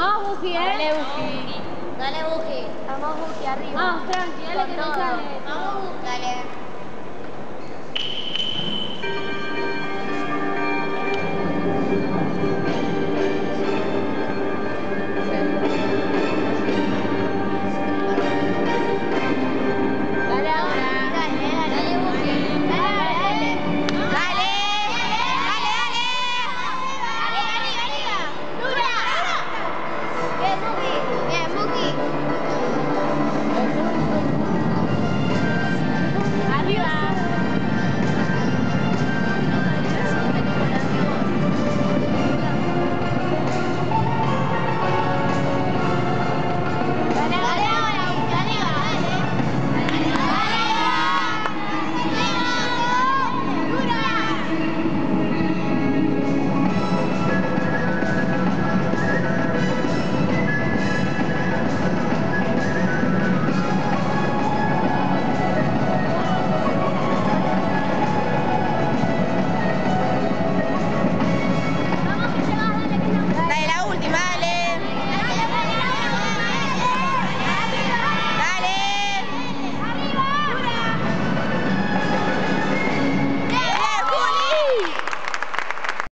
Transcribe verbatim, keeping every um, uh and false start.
Vamos, Buki, ¿eh? Dale, Buki. Dale, Buki. Vamos, Buki, arriba. Vamos, tranqui, dale que no sale. Vamos, Buki. Dale.